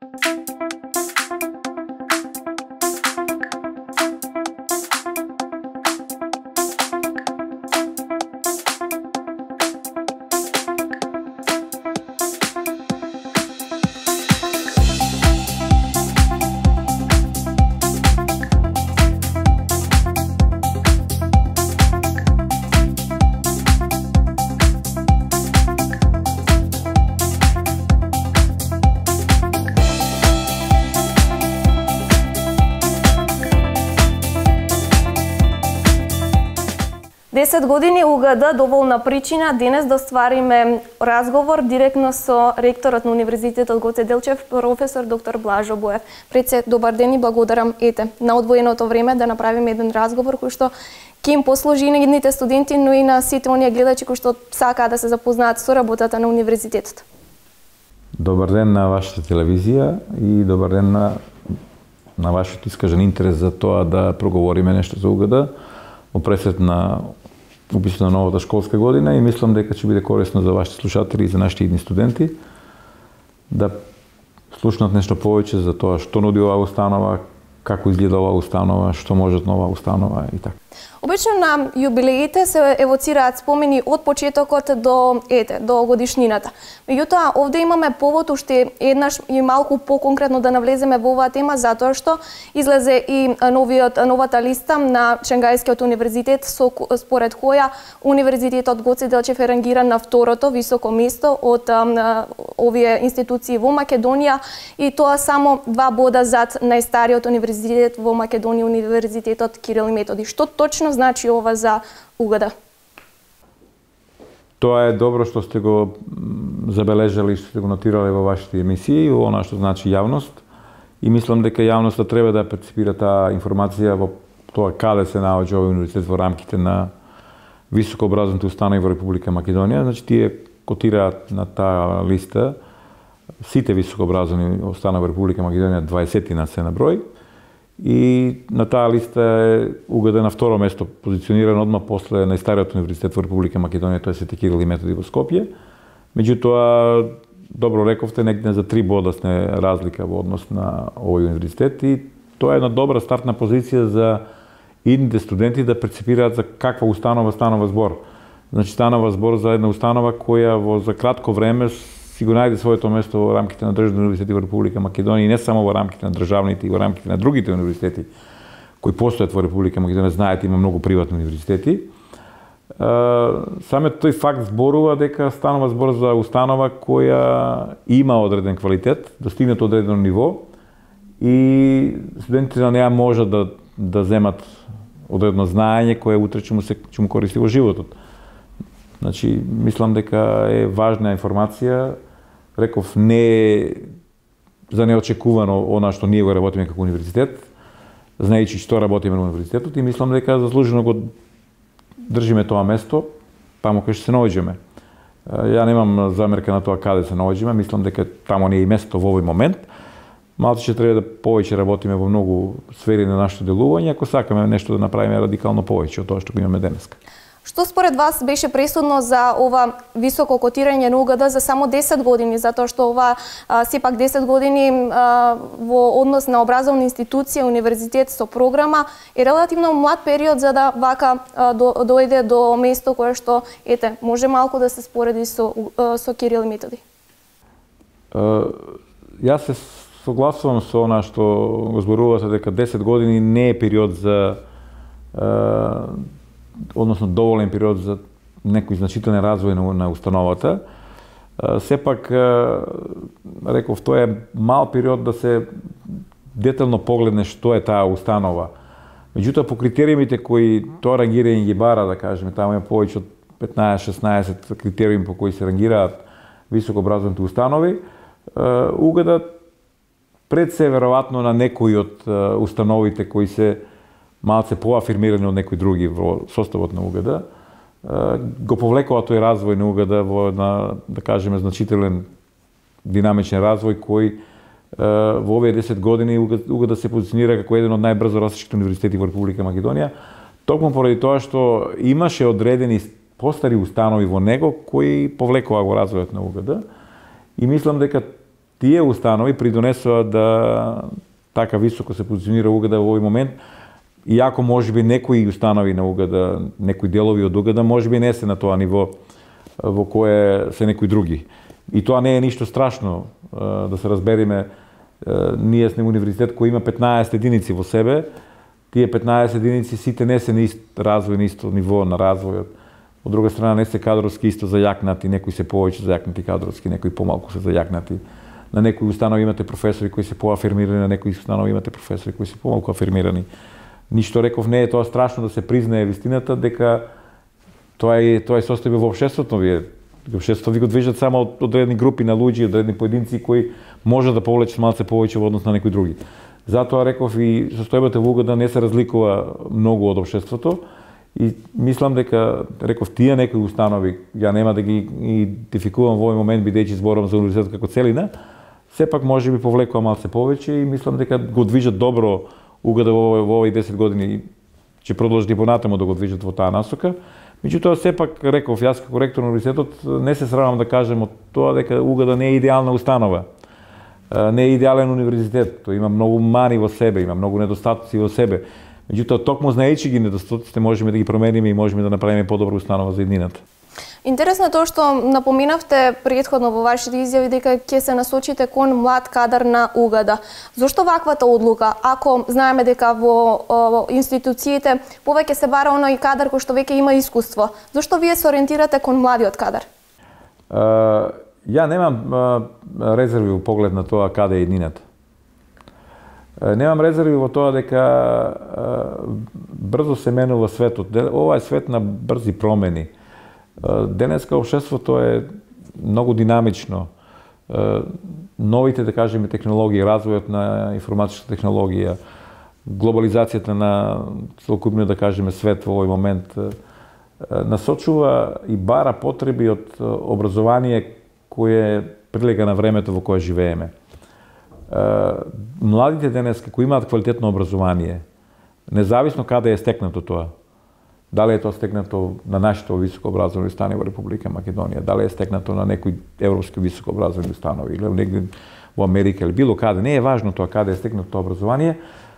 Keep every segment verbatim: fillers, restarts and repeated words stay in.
десет години У Г Д доволна причина денес да ствариме разговор директно со ректорот на Универзитетот Гоце Делчев, професор доктор Блажо Боев. Пред се, добар ден и благодарам ете на одвоеното време да направиме еден разговор кој што ќе им послужи и на едните студенти, но и на сите оние гледачи кои што сакаат да се запознаат со работата на универзитетот. Добар ден на вашата телевизија и добар ден на на вашиот искажен интерес за тоа да проговориме нешто за У Г Д опресет на убиство на новата школска година и мислам дека ќе биде корисно за вашите слушатели и за нашите идни студенти да слушнат нешто повеќе за тоа што нуди оваа установа, како изгледа оваа установа, што можат на оваа установа и така. Обично на јубилеите се евоцираат спомени од почетокот до ете, до годишнината. Меѓутоа, овде имаме повод уште еднаш и малку поконкретно да навлеземе во оваа тема, затоа што излезе и новиот новата листа на Шангајскиот универзитет, со според која Универзитетот Гоце Делчев е рангиран на второто високо место од а, овие институции во Македонија и тоа само два бода зад најстариот универзитет во Македонија, Универзитетот Кирил и Методи. Што точно значи ова за У Г Д? Тоа е добро што сте го забележали, што сте го нотирале во вашите емисии, она што значи јавност. И мислам дека јавноста треба да перцепира таа информација во тоа каде се наоѓа овој универзитет во рамките на високообразовните установи во Република Македонија. Значи, тие котираат на таа листа сите високообразовни установи во Република Македонија, дваесет на се на број. И на таа листа е У Г Д на второ место позициониран одма после најстариот универзитет во Република Македонија, тоа е Свети Кирил и Методи во Скопје. Меѓутоа, добро рековте, негде за три бода сме разлика во однос на овој универзитет и тоа е една добра стартна позиција за идните студенти да прецепираат за каква установа станува збор. Значи, станува збор за една установа која во за кратко време си го најде своето место во рамките на државни универзитети во Република Македонија и не само во рамките на државните и во рамките на другите универзитети кои постојат во Република Македонија. Знаете, има многу приватни универзитети. Самиот тој факт зборува дека станува збор за установа која има одреден квалитет, достигнат одредено ниво и студентите на неа можат да да земат одредно знаење кое утре ќе му се ќе му користи во животот. Значи, мислам дека е важна информација. Реков, не е за неочекувано она што ние го работиме како универзитет, знаејќи што работиме на универзитетот и мислам дека заслужено го држиме тоа место, таму кај што се наоѓаме. Ја немам замерка на тоа каде се наоѓаме, мислам дека таму не е и место во овој момент. Малку ќе треба да повеќе работиме во многу сфери на нашето делување, ако сакаме нешто да направиме радикално повеќе од тоа што го имаме денеска. Што според вас беше пресудно за ова високо котирање на У Г Д за само десет години, затоа што ова а, сепак десет години а, во однос на образовна институција, универзитет со програма е релативно млад период за да вака а, до, дојде до место кое што ете може малку да се спореди со а, со Кирил и Методи. Uh, јас се согласувам со она што го зборувате дека десет години не е период за uh, односно доволен период за некој значителен развој на, на установата. Сепак, реков, тоа е мал период да се детално погледне што е таа установа. Меѓутоа, по критериумите кои тоа рангирање ги бара, да кажеме, таму има повеќе од петнаесет-шеснаесет критериуми по кои се рангираат високообразовните установи, У Г Д пред се веројатно на некои од установите кои се малце поафирмирани од некои други во составот на У Г Д, го повлекува тој развој на У Г Д во една, да кажеме, значителен динамичен развој кој во овие десет години У Г Д се позиционира како еден од најбрзо растещите универзитети во Република Македонија, токму поради тоа што имаше одредени постари установи во него кои повлекува го развојот на У Г Д и мислам дека тие установи придонесоа да така високо се позиционира Угада во овој момент, иако можеби некои установи на Угада, некои делови од Угада, можеби не се на тоа ниво во кое се некои други. И тоа не е ништо страшно, да се разбериме. Ние сме универзитет кој има петнаесет единици во себе, тие петнаесет единици сите не се на ист развој, на исто ниво на развојот. Од друга страна не се кадровски исто зајакнати, некои се повеќе зајакнати кадровски, некои помалку се зајакнати. На некои установи имате професори кои се поафирмирани, на некои установи имате професори кои се помалку афирмирани. Ништо реков не е тоа страшно да се признае вистината дека тоа е тоа е состојбе во општеството. Вие општеството ви го движат само од одредени групи на луѓе, одредени поединци кои може да повлечат малце повеќе во однос на некои други. Затоа реков и состојбата во Угада не се разликува многу од општеството и мислам дека реков тие некои установи, ја нема да ги идентификувам во овој момент бидејќи зборам за универзитетот како целина, сепак може би повлекува малце повеќе и мислам дека го движат добро Угада во, во овој десет години, ќе продолжи понатаму да го движат во таа насока. Меѓутоа, сепак, реков, јас како ректор на универзитетот не се срамам да кажем од тоа дека Угада не е идеална установа. Не е идеален универзитет, тој има многу мани во себе, има многу недостатоци во себе. Меѓутоа, токму знаејќи ги недостатоците, можеме да ги промениме и можеме да направиме подобра установа за иднината. Интересно е тоа што напоминавте претходно во вашите изјави дека ќе се насочите кон млад кадар на Угада. Зошто ваквата одлука? Ако знаеме дека во, во институциите повеќе се бара оној кадар кој што веќе има искуство, зошто вие се ориентирате кон младиот кадар? Uh, ја немам uh, резерви во поглед на тоа каде е иднината. Uh, немам резерви во тоа дека uh, брзо се менува светот. Ова е свет на брзи промени. Денеска општеството е многу динамично. Новите, да кажеме, технологии, развојот на информатичка технологија, глобализацијата на целокупниот, да кажеме, свет во овој момент насочува и бара потреби од образование кое прилега на времето во кое живееме. Младите денеска кои имаат квалитетно образование, независно каде е стекнато тоа, дали е тоа стекнато на нашите високообразовани установи во Република Македонија, дали е стекнато на некои европски високообразовани установи или негде во Америка или било каде, не е важно тоа каде е стекнато тоа образование,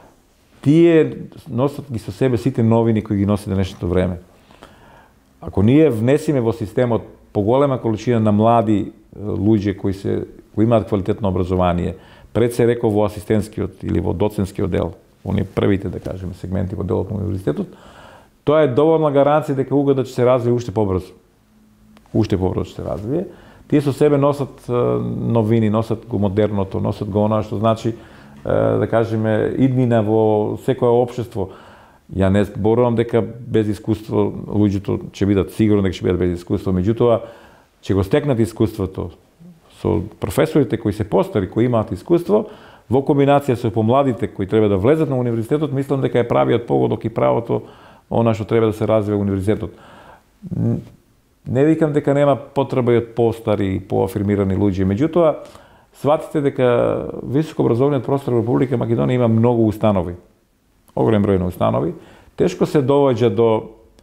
тие носат ги со себе сите новини кои ги носи денешното време. Ако ние внесиме во системот поголема количина на млади луѓе кои се кои имаат квалитетно образование, пред се реков во асистентскиот или во доцентскиот дел, оние првите, да кажеме, сегменти во делот на универзитетот, тоа е доволна гаранција дека Угада ќе се развие уште побрзо. Уште побрзо ќе се развие. Тие со себе носат новини, носат го модерното, носат го она што значи, да кажеме, иднина во секое општество. Ја не зборувам дека без искуство луѓето ќе бидат сигурно дека ќе бидат без искуство, меѓутоа ќе го стекнат искуството со професорите кои се постари, кои имаат искуство, во комбинација со помладите кои треба да влезат на универзитетот, мислам дека е правиот погодок и правото она што треба да се развива универзитетот. Не викам дека нема потреба и од постари и поафирмирани луѓе, меѓутоа сватите дека високообразовниот простор во Република Македонија има многу установи. Огромен број на установи, тешко се доаѓа до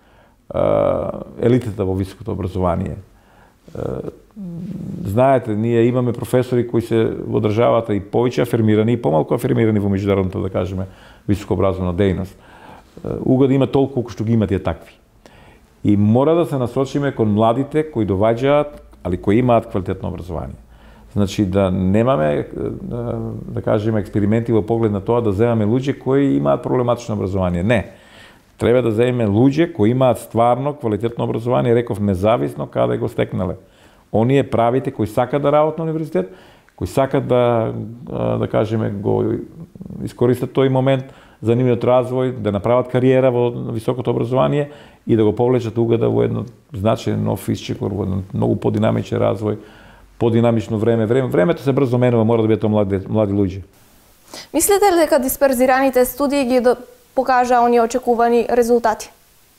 а, елитата во високото образование. А, знаете, ние имаме професори кои се во државата и повеќе афирмирани и помалку афирмирани во меѓународната, да кажеме, високообразовна дејност. Угада има толку колку што ги има тие такви. И мора да се насочиме кон младите кои доваѓаат, али кои имаат квалитетно образование. Значи да немаме, да кажеме, експерименти во поглед на тоа да земаме луѓе кои имаат проблематично образование. Не. Треба да земеме луѓе кои имаат стварно квалитетно образование, реков независно каде го стекнале. Оние правите кои сакаат да работат на универзитет, кои сакаат да, да кажеме, го искористат тој момент за нивниот развој, да направат кариера во високото образование и да го повлечат Угада во едно значајен нов исчекор, во едно многу подинамичен развој, подинамично време. време. Времето се брзо менува, мора да бидат млади, млади луѓе. Мислите ли дека дисперзираните студии ги покажа оние очекувани резултати?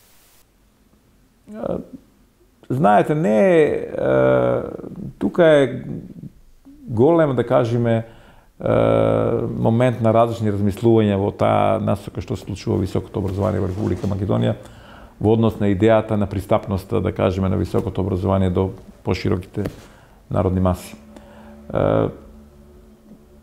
Знаете, не е, тука е голем, да кажеме, момент на различни размислувања во таа насока што се случува високото образование во Република Македонија во однос на идејата на пристапноста, да кажеме, на високото образование до пошироките народни маси.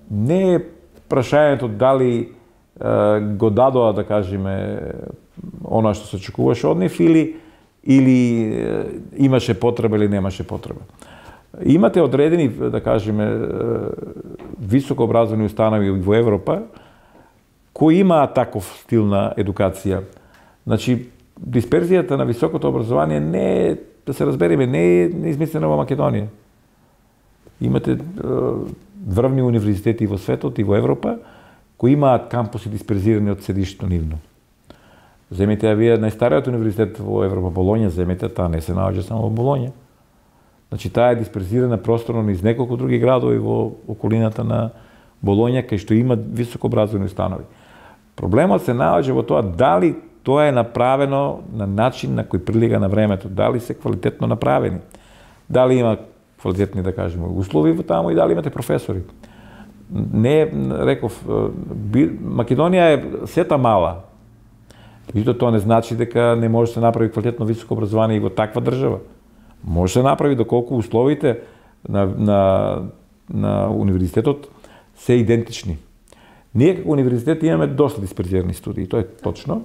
не е прашањето дали го дадоа, да кажеме, она што се очекуваше од нив, или, или имаше потреба или немаше потреба. Имате одредени, да кажеме, високообразовани установи во Европа, кои имаат таков стил на едукација. Значи, дисперзијата на високото образование не е, да се разбереме, не е измислена во Македонија. Имате врвни универзитети во светот и во Европа, кои имаат кампуси дисперзирани од седишто нивно. Земете, а вие најстариот универзитет во Европа, Болоња, земете, таа не се наоѓа само во Болоња. Значи, таа е дисперзирана просторно низ неколку други градови во околината на Болоња, кај што има високообразовани установи. Проблемот се наоѓа во тоа дали тоа е направено на начин на кој прилига на времето, дали се квалитетно направени, дали има квалитетни, да кажеме, услови во таму и дали имате професори. Не, реков, Македонија е сета мала. Меѓутоа тоа не значи дека не може да се направи квалитетно високо образование и во таква држава. Може да се направи доколку условите на, на, на универзитетот се идентични. Ние како универзитет имаме доста дисперзирани студии, тоа е точно.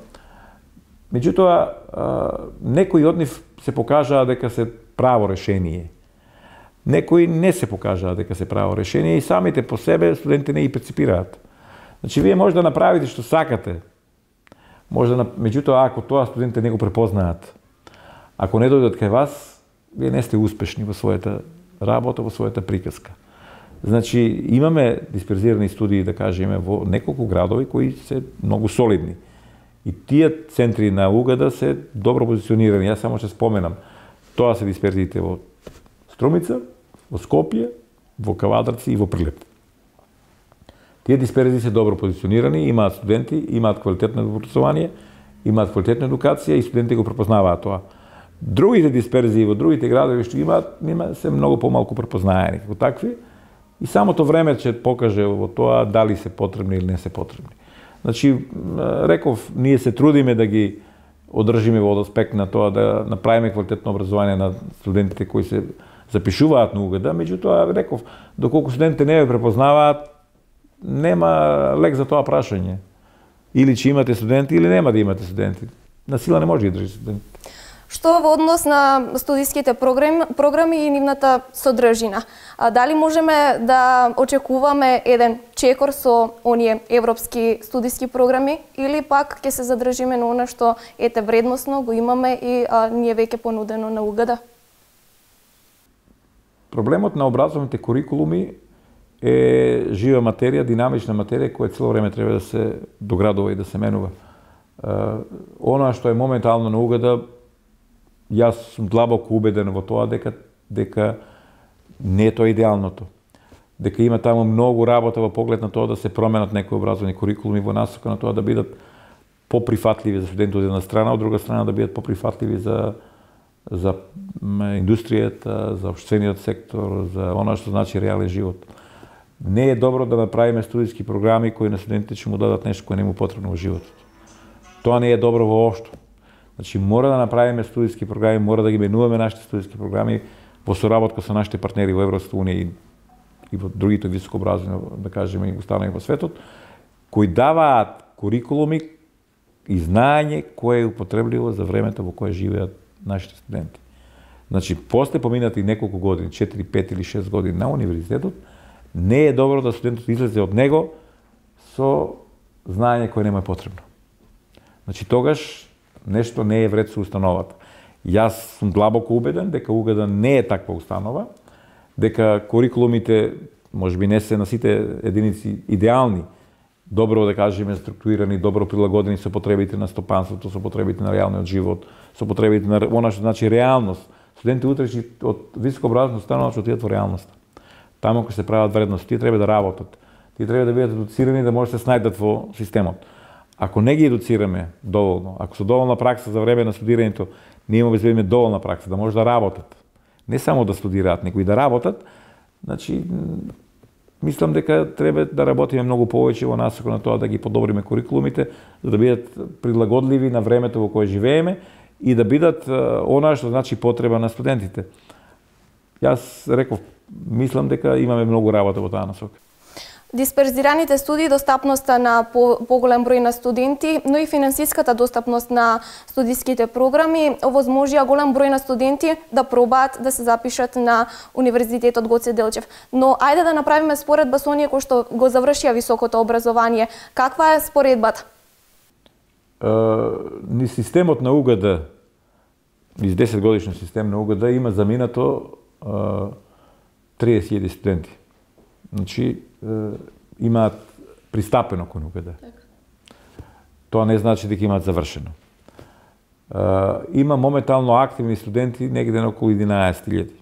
Меѓутоа, некои од нив се покажаа дека се право решение. Некои не се покажаа дека се право решение и самите по себе студентите не ги перципираат. Значи, вие може да направите што сакате, може да, меѓутоа, ако тоа студентите не го препознаат, ако не дојдат кај вас, вие не сте успешни во својата работа, во својата приказка. Значи, имаме дисперзирани студии, да кажеме, во неколку градови кои се многу солидни. И тие центри на УГД се добро позиционирани. Јас само ќе споменам. Тоа се дисперзиите во Струмица, во Скопје, во Кавадарци и во Прилеп. Тие дисперзии се добро позиционирани, имаат студенти, имаат квалитетно образование, имаат квалитетна едукација и студенти го препознаваат тоа. Другите дисперзии во другите градови што имаат, има се многу помалку препознаени како такви и самото време ќе покаже во тоа дали се потребни или не се потребни. Значи, реков, ние се трудиме да ги одржиме во аспект на тоа да направиме квалитетно образование на студентите кои се запишуваат на УГД, меѓутоа, реков, доколку студентите не ве препознаваат, нема лек за тоа прашање. Или че имате студенти, или нема да имате студенти. На сила не може да држи студенти. Што во однос на студиските програми, програми и нивната содржина? А дали можеме да очекуваме еден чекор со оние европски студиски програми или пак ќе се задржиме на она што ете вредносно го имаме и а, ние веќе понудено на УГД? Проблемот на образовните курикулуми е жива материја, динамична материја која цело време треба да се доградува и да се менува. Она што е моментално на УГД, јас сум длабоко убеден во тоа дека дека не е тоа идеалното. Дека има таму многу работа во поглед на тоа да се променат некои образовни курикулуми во насока на тоа да бидат поприфатливи за студентите од една страна, од друга страна да бидат поприфатливи за за индустријата, за општествениот сектор, за она што значи реален живот. Не е добро да направиме студиски програми кои на студентите ќе му дадат нешто кое не му потребно во животот. Тоа не е добро воопшто. Значи, мора да направиме студиски програми, мора да ги менуваме нашите студиски програми во соработка со нашите партнери во Европската унија и, и во другите високообразовани, да кажеме, и установи во светот, кои даваат курикулуми и знаење кое е употребливо за времето во кое живеат нашите студенти. Значи, после поминати неколку години, четири, пет или шест години на универзитетот, не е добро да студентот излезе од него со знаење кое нема е потребно. Значи, тогаш нешто не е вред со установата. Јас сум длабоко убеден дека УГД не е таква установа, дека курикулумите можеби не се на сите единици идеални, добро да кажеме структурирани, добро прилагодени со потребите на стопанството, со потребите на реалниот живот, со потребите на она што значи реалност. Студенти утре од високообразовна установа ќе отидат во реалноста. Таму кога се прават вредности, тие треба да работат. Тие треба да бидат едуцирани да може да се снајдат во системот. Ако не ги едуцираме доволно, ако со доволна пракса за време на студирањето, ние им обезбедиме доволна пракса да може да работат, не само да студираат, него и да работат, значи мислам дека треба да работиме многу повеќе во насока на тоа да ги подобриме курикулумите, за да бидат прилагодливи на времето во кое живееме и да бидат она што значи потреба на студентите. Јас реков, мислам дека имаме многу работа во таа насока. Дисперзираните студии, достапноста на по, поголем број на студенти, но и финансиската достапност на студиските програми овозможија голем број на студенти да пробаат да се запишат на Универзитетот Гоце Делчев. Но ајде да направиме споредба со оние кои што го завршија високото образование. Каква е споредбата? Uh, ни системот на У Г Д, низ десет годишен систем на У Г Д има заминато uh, триесет илјади студенти. Значи, uh, имаат пристапено кон У Г Д. Тоа не значи дека имаат завршено. Uh, има моментално активни студенти негде на околу единаесет илјади.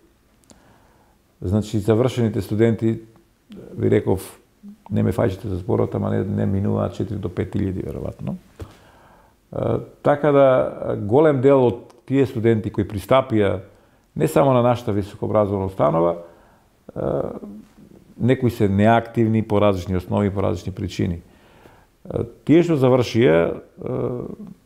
Значи, завршените студенти, ви реков, не ме фаќате за зборот, ама не, не минуваат четири до пет илјади, веројатно. Uh, така да, голем дел од тие студенти кои пристапија не само на нашата високообразовна установа, uh, некои се неактивни по различни основи, по различни причини. Uh, тие што завршија, uh,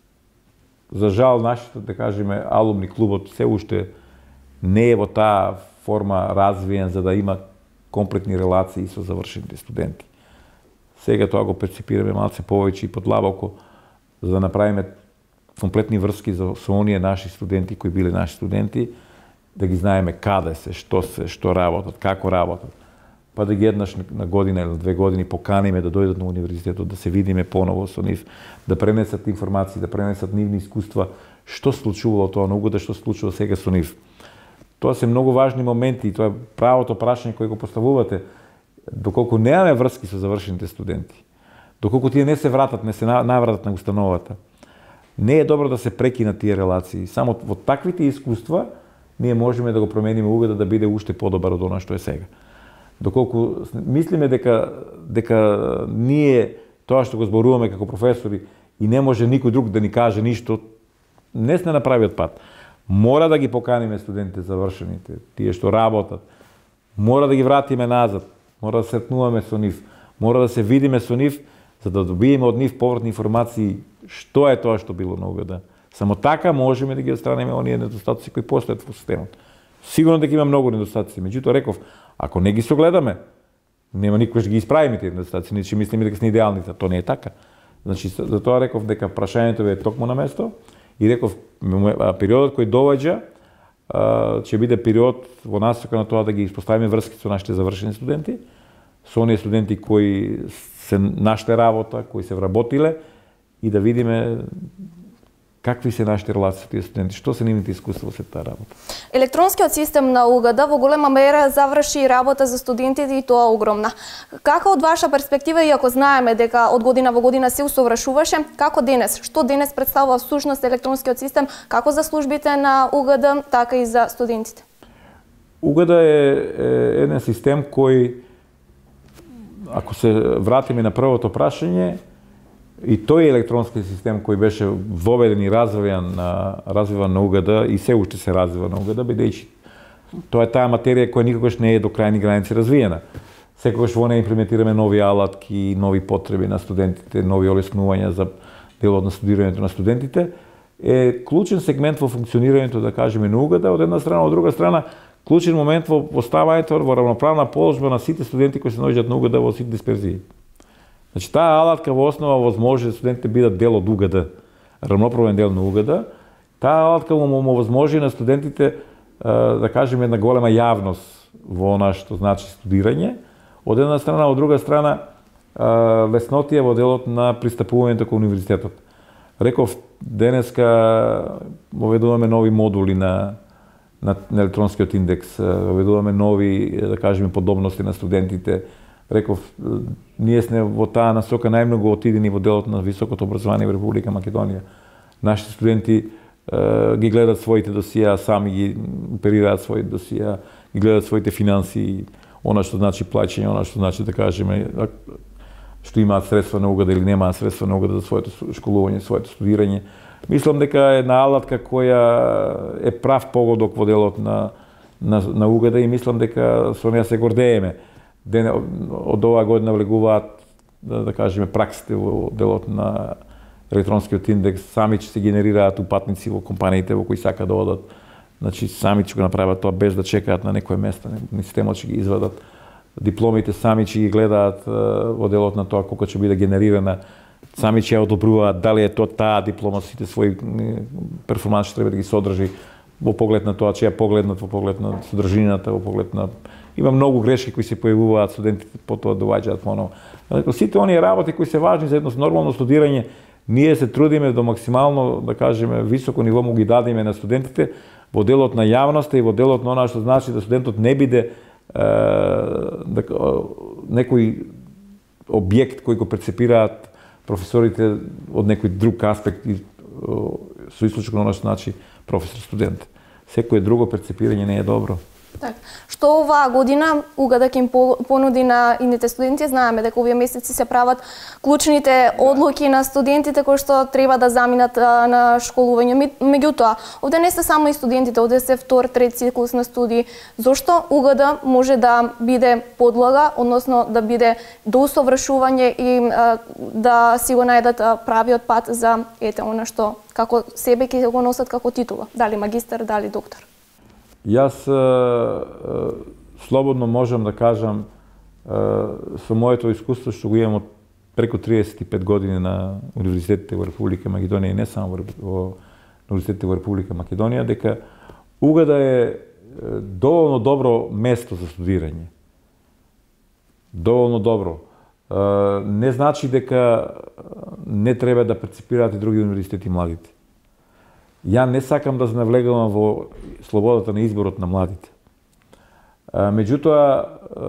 за жал, нашите, да кажеме, алумни клубот се уште не е во таа форма развиен за да има комплетни релации со завршените студенти. Сега тоа го перципираме малце повеќе и подлабоко, за да направиме комплетни врски за, со оние наши студенти кои биле наши студенти, да ги знаеме каде се, што се, што работат, како работат. Па да ги еднаш на година или две години поканиме да дојдат на универзитетот, да се видиме поново со нив, да пренесат информации, да пренесат нивни искуства, што случувало тоа на У Г Д, што случува сега со нив. Тоа се многу важни моменти и тоа е правото прашање кој го поставувате. Доколку немаме врски со завршените студенти, доколку тие не се вратат, не се навратат на установата, не е добро да се прекинат тие релации. Само во таквите искуства ние можеме да го промениме У Г Д да биде уште подобар од она што е сега. Доколку мислиме дека дека ние тоа што го зборуваме како професори и не може никој друг да ни каже ништо, не сме на правиот пат. Мора да ги поканиме студентите завршените, тие што работат. Мора да ги вратиме назад, мора да сретнуваме со нив, мора да се видиме со нив, за да добиеме од нив повратни информации што е тоа што било на У Г Д. Само така можеме да ги отстраниме оние недостатоци кои постојат во системот. Сигурно дека има многу недостатоци, меѓутоа реков, ако не ги согледаме, нема никош да ги исправиме тие недостатоци, ние ќе мислиме дека се идеалните, тоа не е така. Значи, за тоа реков дека прашањето е токму на место и реков периодот кој доаѓа ќе биде период во насока на тоа да ги испоставиме врски со нашите завршени студенти, со оние студенти кои се нашите работа, кои се вработиле и да видиме какви се нашите релации со тие студенти, што се нивните искуства во сета таа работа. Електронскиот систем на У Г Д во голема мера заврши работа за студентите и тоа огромна. Како од ваша перспектива, иако знаеме дека од година во година се усовршуваше, како денес, што денес представува всушност електронскиот систем, како за службите на У Г Д, така и за студентите? У Г Д е, е еден систем кој, ако се вратиме на првото прашање, и тој електронски систем кој беше воведен и развиван на развиван на У Г Д и се уште се развива на У Г Д, бидејќи тоа е таа материја која никогаш не е до крајни граници развиена. Секогаш во неја имплементираме нови алатки, нови потреби на студентите, нови олеснувања за делот на студирањето на студентите, е клучен сегмент во функционирањето, да кажеме, на У Г Д, од една страна, од друга страна, клучен момент во поставањето во равноправна положба на сите студенти кои се наоѓаат на У Г Д во сите дисперзии. Значи, таа алатка во основа возможи студентите бидат дел од У Г Д, рамноправен дел на У Г Д. Таа алатка му возможи на студентите, да кажеме, една голема јавност во она што значи студирање. Од една страна, од друга страна, леснотија во делот на пристапувањето кон универзитетот. Реков, денеска воведуваме нови модули на, на, на електронскиот индекс, воведуваме нови, да кажеме, подобности на студентите. Реков, ние сме во таа насока најмногу отидени во делот на високото образование во Република Македонија. Нашите студенти е, ги гледат своите досија, сами ги оперираат своите досија, ги гледат своите финанси, она што значи плаќање, она што значи, да кажеме, што имаат средства на У Г Д или немаат средства на У Г Д за своето школување, своето студирање. Мислам дека е една алатка која е прав погодок во делот на, на, на У Г Д и мислам дека со неја се гордееме. Ден, од оваа година влегуваат, да, да кажеме, праксите во делот на електронскиот индекс, сами ќе се генерираат упатници во компаниите во кои сакаат да одат. Значи, сами ќе го направат тоа без да чекаат на некое место, системот ќе ги извадат. дипломите сами ќе ги гледаат во делот на тоа колку ќе биде генерирана, сами ќе ја одобруваат дали е тоа таа диплома со сите своји перформанси што треба да ги содржи во поглед на тоа че ја погледнат, во поглед на содржината, во поглед на има многу грешки кои се појавуваат, студентите потоа доаѓаат поново. Сите оние работи кои се важни за едно нормално студирање, ние се трудиме до максимално, да кажеме, високо ниво му ги дадеме на студентите во делот на јавноста и во делот на она што значи да студентот не биде е, да, некој објект кој го перцепираат професорите од некој друг аспект и со исклучок на она што значи професор-студент. Секое друго перцепирање не е добро. Так. Што оваа година УГД ќе им понуди на ините студенти? Знаеме дека овие месеци се прават клучните одлуки на студентите кои што треба да заминат на школување. Меѓутоа, овде не се само и студентите, овде се втор, трет циклус на студии. Зошто УГД може да биде подлога, односно да биде до усовршување и да си го најдат правиот пат за ете она што како себе ќе го носат како титула, дали магистар, дали доктор? Јас е, е, слободно можам да кажам е, со моето искуство што го имам од преку триесет и пет години на универзитетите во Република Македонија и не само во, во универзитетите во Република Македонија, дека УГД е доволно добро место за студирање. Доволно добро. Е, не значи дека не треба да перципираат и други универзитети младите. Ја не сакам да се навлегувам во слободата на изборот на младите. Меѓутоа,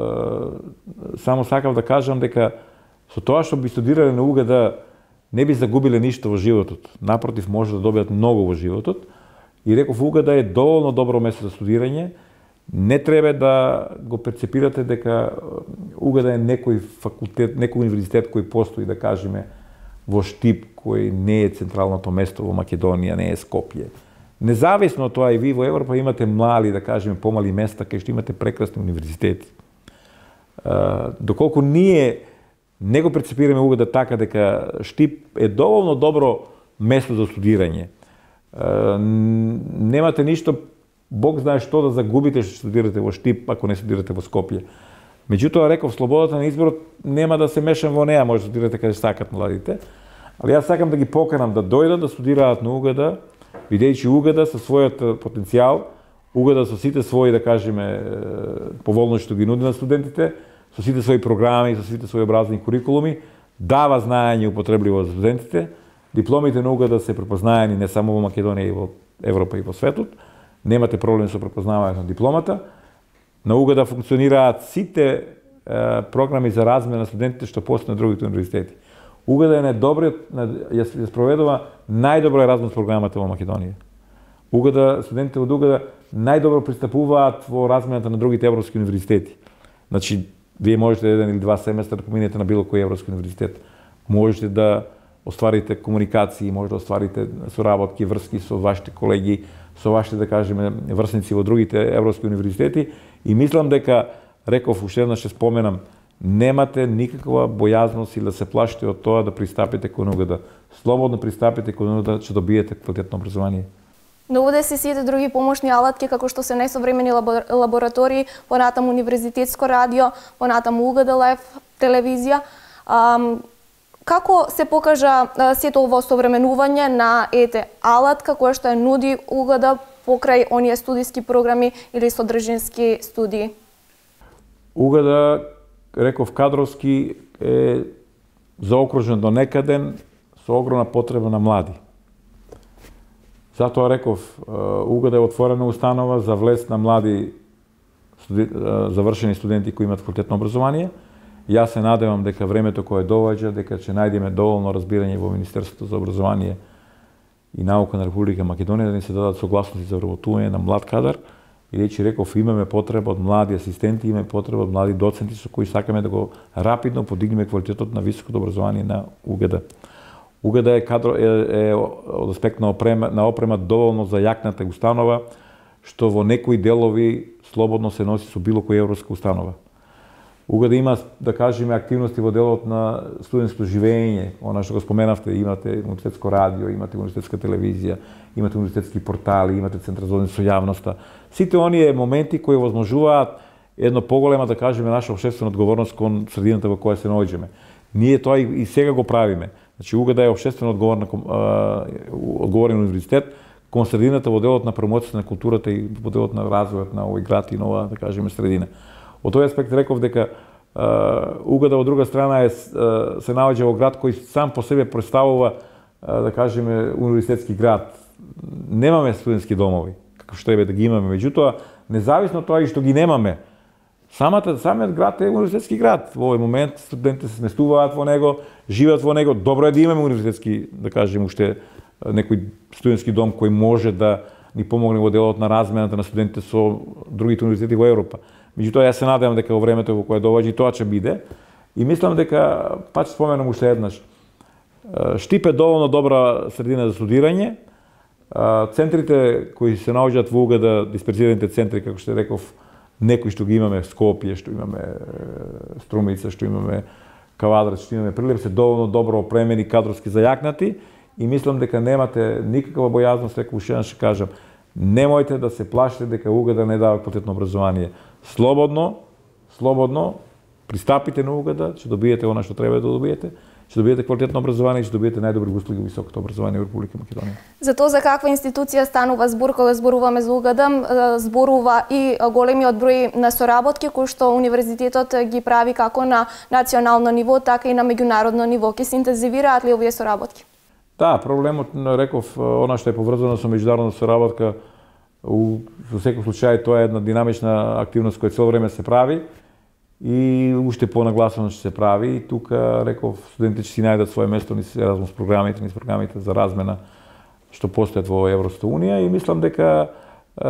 само сакам да кажам дека со тоа што би студирале на УГД не би загубиле ништо во животот. Напротив, може да добијат многу во животот. И реков, УГД е доволно добро место за студирање. Не треба да го перцепирате дека УГД е некој факултет, некој универзитет кој постои, да кажеме, во Штип, кој не е централното место во Македонија, не е Скопје. Независно од тоа и ви во Европа имате мали, да кажеме, помали места кај што имате прекрасни универзитети. Доколку ние не го прецепираме УГД така дека Штип е доволно добро место за студирање. Немате ништо, Бог знае што да загубите што студирате во Штип ако не студирате во Скопје. Меѓутоа, реков, слободата на изборот нема да се мешам во неа, може да студирате каде сакат младите. Али јас сакам да ги поканам да дојдат да студираат на УГД, бидејќи УГД со својот потенцијал, УГД со сите своји, да кажеме, поволности што ги нуди на студентите, со сите своји програми, со сите своји образовни курикулуми, дава знаење употребливо за студентите. Дипломите на УГД се препознаени не само во Македонија и во Европа и во светот. Немате проблем со препознавањето на дипломата. На УГД функционираат сите е, програми за размена на студентите што постои на другите универзитети. УГД е најдобриот, ја спроведува најдобро Еразмус програмата во Македонија. УГД, студентите од УГД најдобро пристапуваат во размената на другите европски универзитети. Значи, вие можете еден или два семестра да поминете на било кој европски универзитет. Можете да остварите комуникации, може да остварите соработки, врски со вашите колеги, со вашите, да кажеме, врсници во другите европски универзитети. И мислам дека, реков, уште еднаш ще споменам, немате никаква бојазност или да се плашите од тоа да пристапите кон УГД. Слободно пристапите кон УГД, ќе добиете квалитетно образование. Но овде се сите други помошни алатки, како што се најсовремени лаборатории, понатаму универзитетско радио, понатаму УГД Лайв телевизија. Ам, како се покажа сето ово современување на ете алатка која што ја нуди УГД покрај оние студиски програми или содржински студии? УГД, реков, кадровски е заокружен до некаден со огромна потреба на млади. Затоа реков, УГД е отворена установа за влез на млади студи... завршени студенти кои имаат квалитетно образование. Јас се надевам дека времето кое доаѓа, дека ќе најдеме доволно разбирање во Министерството за образование и наука на Република Македонија да ни се дадат согласности за вработување на млад кадар. И речи реков, имаме потреба од млади асистенти, имаме потреба од млади доценти со кои сакаме да го рапидно подигнеме квалитетот на високото образование на УГД. УГД е, кадро, е, е од аспект на опрема, на опрема доволно за јакната установа, што во некои делови слободно се носи со било која европска установа. УГД има, да кажеме, активности во делот на студентско живење, она што го споменавте, имате универзитетско радио, имате универзитетска телевизија, имате универзитетски портали, имате центар за односи со јавноста. Сите оние моменти кои возможуваат едно поголема, да кажеме, наша општествена одговорност кон средината во која се наоѓаме. Ние тоа и, и сега го правиме. Значи, УГД е општествено одговорна, одговорен универзитет кон средината во делот на промоцијата на културата и во делот на развојот на овој град и нова, да кажеме, средина. Од тој аспект реков дека УГД од друга страна е, се наоѓа во град кој сам по себе представува, да кажеме, универзитетски град. Немаме студентски домови, како што е да ги имаме. Меѓутоа, независно од тоа и што ги немаме, самата самиот град е универзитетски град. Во овој момент студентите се сместуваат во него, живеат во него. Добро е да имаме универзитетски, да кажеме, уште некој студентски дом кој може да ни помогне во делот на размената на студентите со другите универзитети во Европа. Меѓутоа, јас се надевам дека во времето во кое доаѓа и тоа ќе биде. И мислам дека, пак споменам уште еднаш, Штип е доволно добра средина за студирање. Центрите кои се наоѓаат во УГД, дисперзираните центри, како што реков, некои што ги имаме Скопје, што имаме Струмица, што имаме Кавадрец, што имаме Прилеп, се доволно добро опремени, кадровски зајакнати и мислам дека немате никаква бојазност, реков уште еднаш ќе кажам, немојте да се плашите дека УГД не дава квалитетно образование. Слободно, слободно пристапите на УГД, ќе добиете она што треба да добиете, ќе добиете квалитетно образование и ќе добиете најдобри услуги во високото образование во Република Македонија. За тоа за каква институција станува збор кога зборуваме за УГД, зборува и големиот број на соработки кои што универзитетот ги прави како на национално ниво, така и на меѓународно ниво. Ќе се интензивираат ли овие соработки? Да, проблемот, реков, она што е поврзано со меѓународна соработка, во секој случај тоа е една динамична активност која цело време се прави и уште понагласено ќе се прави. И тука, реков, студентите ќе си најдат своје место низ Еразмус програмите, низ програмите за размена што постојат во Европската унија и мислам дека е,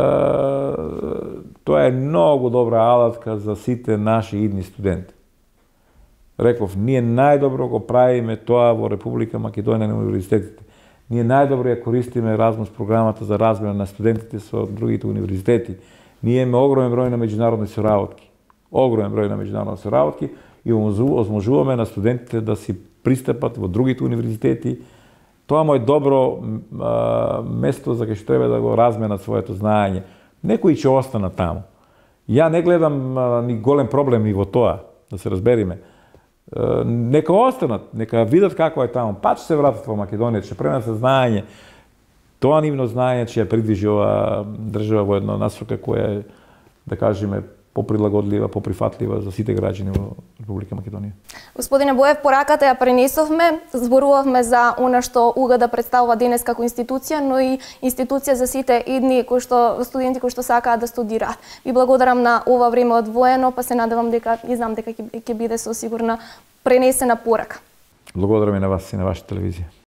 тоа е многу добра алатка за сите наши идни студенти. Реков, ние најдобро го правиме тоа во Република Македонија на универзитетите. Ние најдобро ја користиме Еразмус програмата за размена на студентите со другите универзитети. Ние имаме огромен број на меѓународни соработки. Огромен број на меѓународни соработки и озможуваме на студентите да си пристапат во другите универзитети. Тоа му е добро а, место за кај што треба да го разменат своето знаење. Некои ќе останат таму. Ја не гледам а, ни голем проблем и во тоа, да се разбериме. А, нека останат, нека видат како е таму. Па ќе се вратат во Македонија, ќе пренесат знаење. Тоа нивно знаење ќе ја придвижи ова држава во една насока која е, да кажеме, поприлагодлива, поприфатлива за сите граѓани во Република Македонија. Господине Боев, пораката ја пренесовме, зборувавме за она што УГД представува денес како институција, но и институција за сите идни кои што студенти кои што сакаат да студираат. Ви благодарам на ова време одвоено, па се надевам дека и знам дека ќе биде со сигурна пренесена порака. Благодарам и на вас и на вашата телевизија.